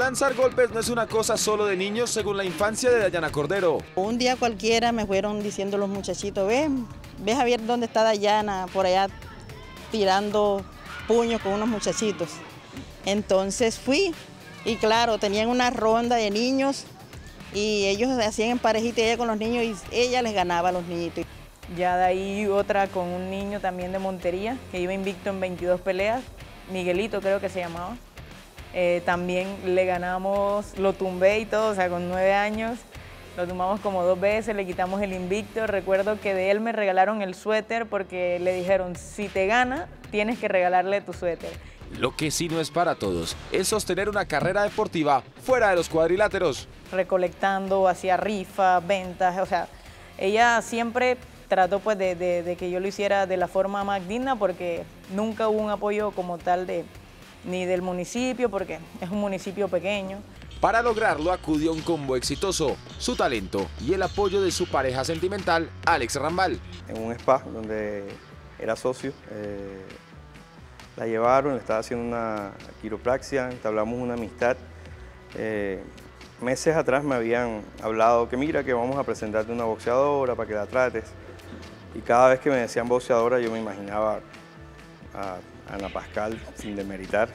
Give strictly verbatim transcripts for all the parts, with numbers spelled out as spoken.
Lanzar golpes no es una cosa solo de niños, según la infancia de Dayana Cordero. Un día cualquiera me fueron diciendo los muchachitos, ven, ve a ver dónde está Dayana, por allá tirando puños con unos muchachitos. Entonces fui y claro, tenían una ronda de niños y ellos hacían en parejita ella con los niños y ella les ganaba a los niñitos. Ya de ahí otra con un niño también de Montería, que iba invicto en veintidós peleas, Miguelito creo que se llamaba. Eh, también le ganamos, lo tumbé y todo, o sea, con nueve años, lo tumbamos como dos veces, le quitamos el invicto. Recuerdo que de él me regalaron el suéter porque le dijeron, si te gana, tienes que regalarle tu suéter. Lo que sí no es para todos es sostener una carrera deportiva fuera de los cuadriláteros. Recolectando, hacía rifas, ventas, o sea, ella siempre trató pues de, de, de que yo lo hiciera de la forma más digna porque nunca hubo un apoyo como tal de ni del municipio, porque es un municipio pequeño. Para lograrlo acudió un combo exitoso, su talento y el apoyo de su pareja sentimental, Alex Rambal. En un spa donde era socio, eh, la llevaron, le estaba haciendo una quiropraxia, entablamos una amistad. Eh, meses atrás me habían hablado que mira que vamos a presentarte una boxeadora para que la trates. Y cada vez que me decían boxeadora yo me imaginaba a Ana Pascal, sin demeritar,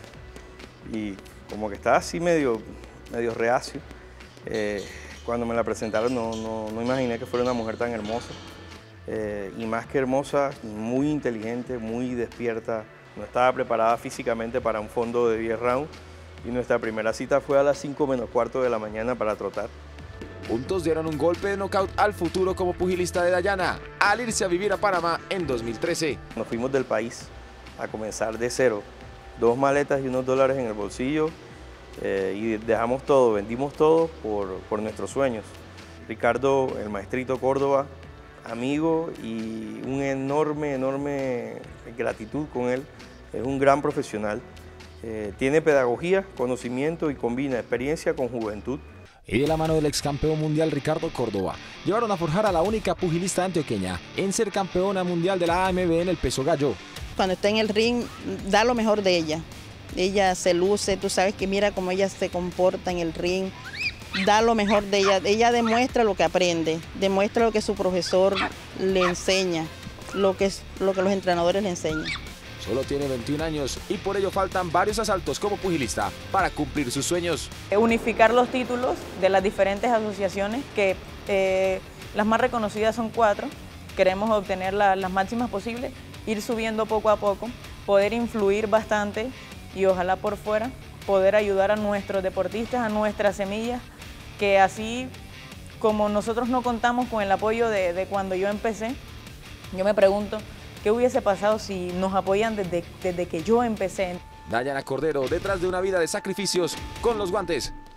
y como que estaba así medio, medio reacio. Eh, cuando me la presentaron no, no, no imaginé que fuera una mujer tan hermosa, eh, y más que hermosa, muy inteligente, muy despierta. No estaba preparada físicamente para un fondo de diez rounds, y nuestra primera cita fue a las cinco menos cuarto de la mañana para trotar. Juntos dieron un golpe de knockout al futuro como pugilista de Dayana, al irse a vivir a Panamá en dos mil trece. Nos fuimos del país a comenzar de cero, dos maletas y unos dólares en el bolsillo, eh, y dejamos todo, vendimos todo por, por nuestros sueños. Ricardo, el maestrito Córdoba, amigo y un enorme, enorme gratitud con él, es un gran profesional, eh, tiene pedagogía, conocimiento y combina experiencia con juventud. Y de la mano del ex campeón mundial Ricardo Córdoba, llevaron a forjar a la única pugilista antioqueña en ser campeona mundial de la A M B en el peso gallo. Cuando está en el ring, da lo mejor de ella. Ella se luce, tú sabes que mira cómo ella se comporta en el ring, da lo mejor de ella. Ella demuestra lo que aprende, demuestra lo que su profesor le enseña, lo que, es, lo que los entrenadores le enseñan. Solo tiene veintiún años y por ello faltan varios asaltos como pugilista para cumplir sus sueños. Unificar los títulos de las diferentes asociaciones, que eh, las más reconocidas son cuatro, queremos obtener la, las máximas posibles, ir subiendo poco a poco, poder influir bastante y ojalá por fuera poder ayudar a nuestros deportistas, a nuestras semillas, que así como nosotros no contamos con el apoyo de, de cuando yo empecé, yo me pregunto qué hubiese pasado si nos apoyan desde, desde que yo empecé. Dayana Cordero, detrás de una vida de sacrificios con los guantes.